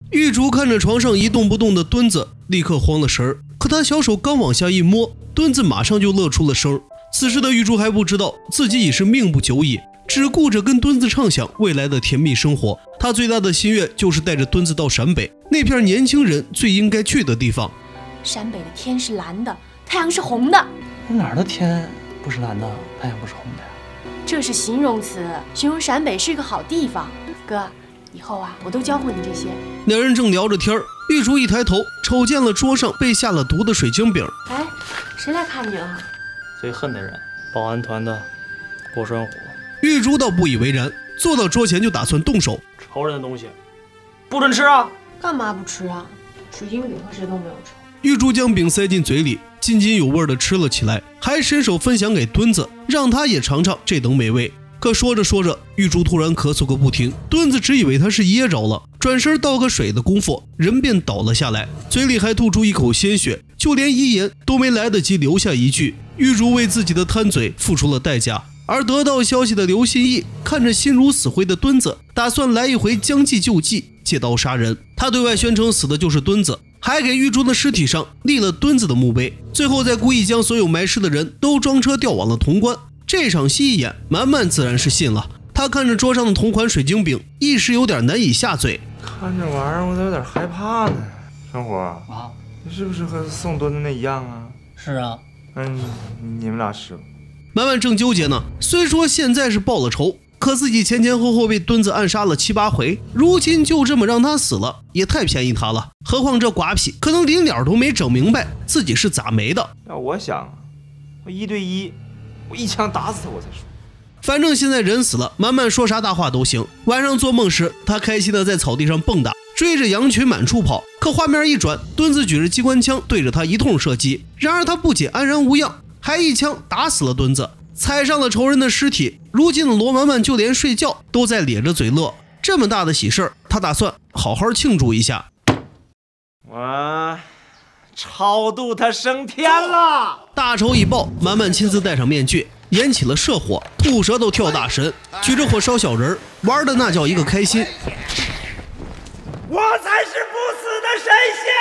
玉竹看着床上一动不动的墩子，立刻慌了神儿。可他小手刚往下一摸，墩子马上就乐出了声。此时的玉竹还不知道自己已是命不久矣，只顾着跟墩子畅想未来的甜蜜生活。他最大的心愿就是带着墩子到陕北，那片年轻人最应该去的地方。 陕北的天是蓝的，太阳是红的。 哪儿的天不是蓝的，太阳不是红的呀？ 这是形容词，形容陕北是一个好地方。哥，以后啊，我都教会你这些。 两人正聊着天儿，玉竹一抬头，瞅见了桌上被下了毒的水晶饼。 哎，谁来看你了？ 最恨的人，保安团的郭栓虎。 玉竹倒不以为然，坐到桌前就打算动手。 仇人的东西不准吃啊！ 干嘛不吃啊？水晶饼和谁都没有仇。 玉竹将饼塞进嘴里，津津有味地吃了起来，还伸手分享给墩子，让他也尝尝这等美味。可说着说着，玉竹突然咳嗽个不停，墩子只以为他是噎着了，转身倒个水的功夫，人便倒了下来，嘴里还吐出一口鲜血，就连遗言都没来得及留下一句。玉竹为自己的贪嘴付出了代价。而得到消息的刘信义看着心如死灰的墩子，打算来一回将计就计，借刀杀人。他对外宣称死的就是墩子，还给玉竹的尸体上立了墩子的墓碑，最后再故意将所有埋尸的人都装车调往了潼关。这场戏一演，满满自然是信了。他看着桌上的同款水晶饼，一时有点难以下嘴。 看这玩意儿我都有点害怕呢。山虎啊，你是不是和送墩子那一样啊？ 是啊。 你们俩是。 满满正纠结呢，虽说现在是报了仇，可自己前前后后被墩子暗杀了7、8回，如今就这么让他死了，也太便宜他了。何况这寡痞可能临了都没整明白自己是咋没的。 要我想，我1对1，我一枪打死他我才说。 反正现在人死了，满满说啥大话都行。晚上做梦时，他开心的在草地上蹦跶，追着羊群满处跑。可画面一转，墩子举着机关枪对着他一通射击，然而他不仅安然无恙，还一枪打死了墩子，踩上了仇人的尸体。如今的罗满满就连睡觉都在咧着嘴乐，这么大的喜事儿，他打算好好庆祝一下。 我超度他升天了。 大仇已报，满满亲自戴上面具，演起了射火、吐舌头、跳大神，举着火烧小人，玩的那叫一个开心。 我才是不死的神仙。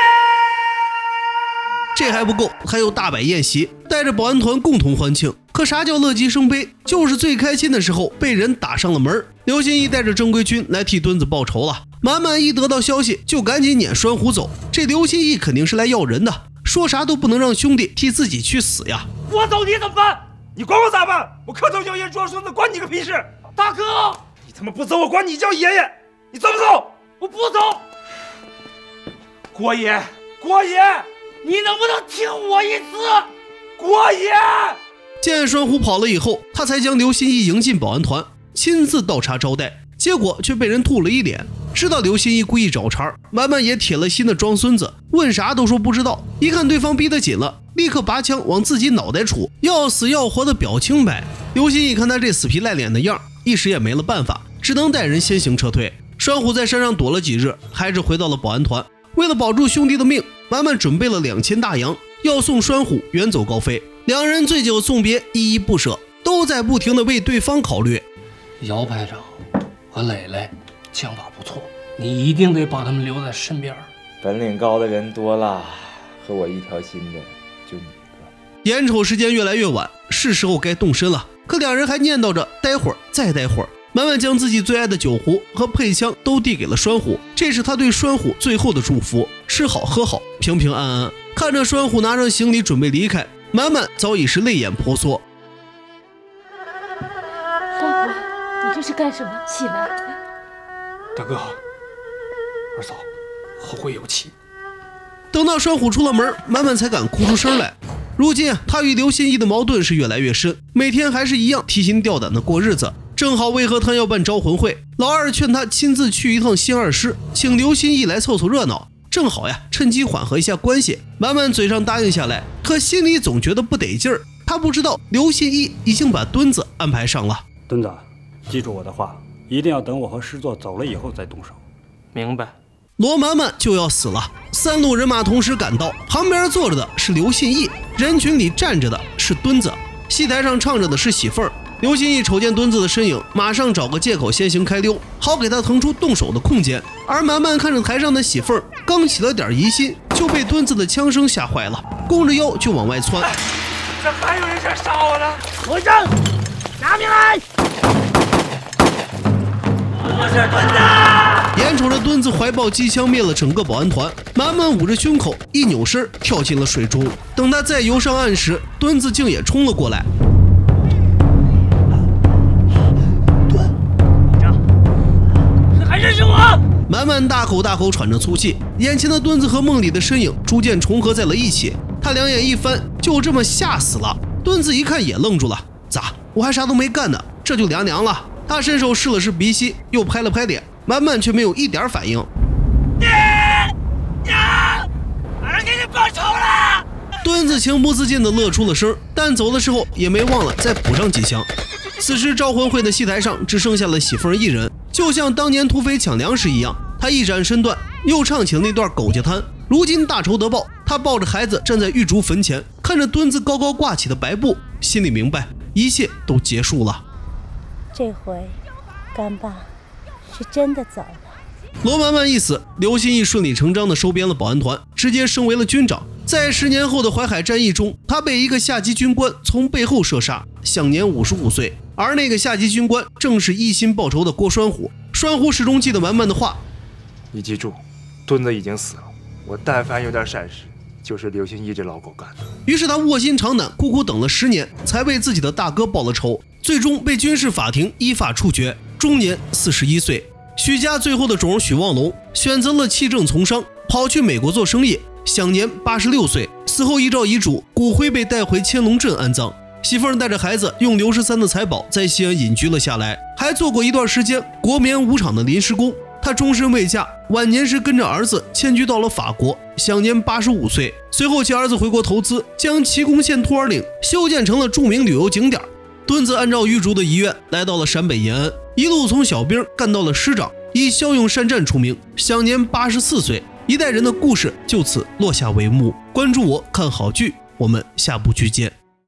这还不够，还有大摆宴席，带着保安团共同欢庆。可啥叫乐极生悲？就是最开心的时候被人打上了门。刘信义带着正规军来替墩子报仇了。满满一得到消息就赶紧撵栓虎走，这刘信义肯定是来要人的，说啥都不能让兄弟替自己去死呀。 我走你怎么办？你管我咋办？我磕头叫爷装孙子，关你个屁事！ 大哥， 你他妈不走，我管你叫爷爷！你走不走？ 我不走。 郭爷， 你能不能听我一次？ 郭爷！ 见栓虎跑了以后，他才将刘信义迎进保安团，亲自倒茶招待，结果却被人吐了一脸。知道刘信义故意找茬，满满也铁了心的装孙子，问啥都说不知道。一看对方逼得紧了，立刻拔枪往自己脑袋杵，要死要活的表情摆。刘信义看他这死皮赖脸的样，一时也没了办法，只能带人先行撤退。栓虎在山上躲了几日，还是回到了保安团。为了保住兄弟的命，满满准备了2000大洋，要送栓虎远走高飞。两人醉酒送别，依依不舍，都在不停地为对方考虑。 姚排长和磊磊枪法不错，你一定得把他们留在身边。 本领高的人多了，和我一条心的就你一个。 眼瞅时间越来越晚，是时候该动身了。可两人还念叨着待会儿再待会儿。满满将自己最爱的酒壶和配枪都递给了栓虎，这是他对栓虎最后的祝福。吃好喝好，平平安安。看着栓虎拿上行李准备离开，满满早已是泪眼婆娑。 栓虎，你这是干什么？起来！ 大哥，二嫂，后会有期。 等到栓虎出了门，满满才敢哭出声来。如今他与刘信义的矛盾是越来越深，每天还是一样提心吊胆的过日子。正好为何他要办招魂会，老二劝他亲自去一趟新二师，请刘信义来凑凑热闹，正好呀，趁机缓和一下关系。满满嘴上答应下来，可心里总觉得不得劲儿。他不知道刘信义已经把墩子安排上了。 墩子，记住我的话，一定要等我和师座走了以后再动手。 明白。 罗满满就要死了，3路人马同时赶到，旁边坐着的是刘信义，人群里站着的是墩子，戏台上唱着的是喜凤儿。 刘心义瞅见墩子的身影，马上找个借口先行开溜，好给他腾出动手的空间。而满满看着台上的媳妇儿，刚起了点疑心，就被墩子的枪声吓坏了，弓着腰就往外窜。 这还有人想杀我呢！ 我正拿命来！我是墩子！ 眼瞅着墩子怀抱机枪灭了整个保安团，满满捂着胸口，一扭身跳进了水中。等他再游上岸时，墩子竟也冲了过来。 认识我！ 满满大口大口喘着粗气，眼前的墩子和梦里的身影逐渐重合在了一起。他两眼一翻，就这么吓死了。墩子一看也愣住了，咋？我还啥都没干呢，这就凉凉了？他伸手试了试鼻息，又拍了拍脸，满满却没有一点反应。 儿给你报仇了！ 墩子情不自禁地乐出了声，但走的时候也没忘了再补上几枪。此时招魂会的戏台上只剩下了媳妇儿一人，就像当年土匪抢粮食一样，他一展身段，又唱起了那段狗家滩。如今大仇得报，他抱着孩子站在玉竹坟前，看着墩子高高挂起的白布，心里明白一切都结束了。 这回干爸是真的走了。 罗满满一死，刘心义顺理成章地收编了保安团，直接升为了军长。在10年后的淮海战役中，他被一个下级军官从背后射杀，享年55岁。而那个下级军官正是一心报仇的郭栓虎。栓虎始终记得满满的话： 你记住，墩子已经死了，我但凡有点闪失，就是刘心义这老狗干的。 于是他卧薪尝胆，苦苦等了10年，才为自己的大哥报了仇，最终被军事法庭依法处决，终年41岁。许家最后的种许望龙选择了弃政从商，跑去美国做生意，享年86岁。死后依照遗嘱，骨灰被带回乾隆镇安葬。媳妇儿带着孩子用刘13的财宝在西安隐居了下来，还做过一段时间国棉五厂的临时工。她终身未嫁，晚年时跟着儿子迁居到了法国，享年85岁。随后其儿子回国投资，将祁公县兔儿岭修建成了著名旅游景点。墩子按照玉竹的遗愿来到了陕北延安，一路从小兵干到了师长，以骁勇善战出名，享年84岁。一代人的故事就此落下帷幕。关注我，看好剧，我们下部剧见。